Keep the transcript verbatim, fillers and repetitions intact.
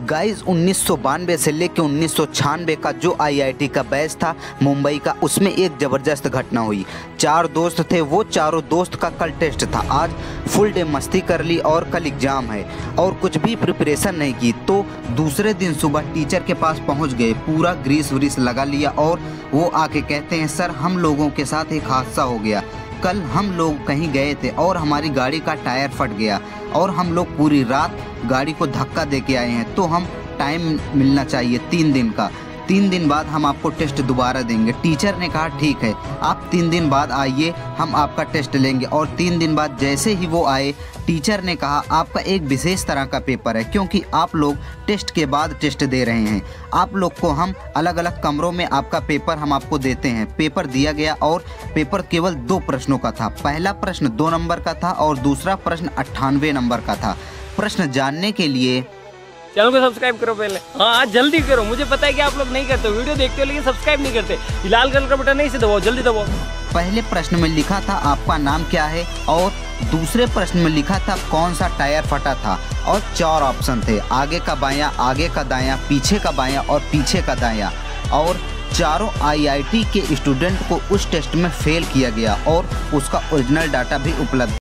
Guys उन्नीस सौ बानवे से लेकर उन्नीस सौ छियानवे का जो आईआईटी का बैच था मुंबई का, उसमें एक ज़बरदस्त घटना हुई। चार दोस्त थे, वो चारों दोस्त का कल टेस्ट था। आज फुल डे मस्ती कर ली और कल एग्ज़ाम है और कुछ भी प्रिपरेशन नहीं की। तो दूसरे दिन सुबह टीचर के पास पहुंच गए, पूरा ग्रीस व्रीस लगा लिया और वो आके कहते हैं सर हम लोगों के साथ एक हादसा हो गया। कल हम लोग कहीं गए थे और हमारी गाड़ी का टायर फट गया और हम लोग पूरी रात गाड़ी को धक्का दे के आए हैं, तो हम टाइम मिलना चाहिए तीन दिन का। तीन दिन बाद हम आपको टेस्ट दोबारा देंगे। टीचर ने कहा ठीक है, आप तीन दिन बाद आइए, हम आपका टेस्ट लेंगे। और तीन दिन बाद जैसे ही वो आए, टीचर ने कहा आपका एक विशेष तरह का पेपर है, क्योंकि आप लोग टेस्ट के बाद टेस्ट दे रहे हैं। आप लोग को हम अलग अलग कमरों में आपका पेपर हम आपको देते हैं। पेपर दिया गया और पेपर केवल दो प्रश्नों का था। पहला प्रश्न दो नंबर का था और दूसरा प्रश्न अट्ठानवे नंबर का था। प्रश्न जानने के लिए चैनल को सब्सक्राइब करो पहले। हाँ जल्दी करो, मुझे पता है कि आप लोग नहीं करते, वीडियो देखते हो लेकिन सब्सक्राइब नहीं करते। लाल कलर का बटन नहीं से दबाओ, जल्दी दबाओ। पहले प्रश्न में लिखा था आपका नाम क्या है और दूसरे प्रश्न में लिखा था कौन सा टायर फटा था और चार ऑप्शन थे, आगे का बायां, आगे का दायां, पीछे का बायां और पीछे का दायां। और चारों आईआईटी के स्टूडेंट को उस टेस्ट में फेल किया गया और उसका ओरिजिनल डाटा भी उपलब्ध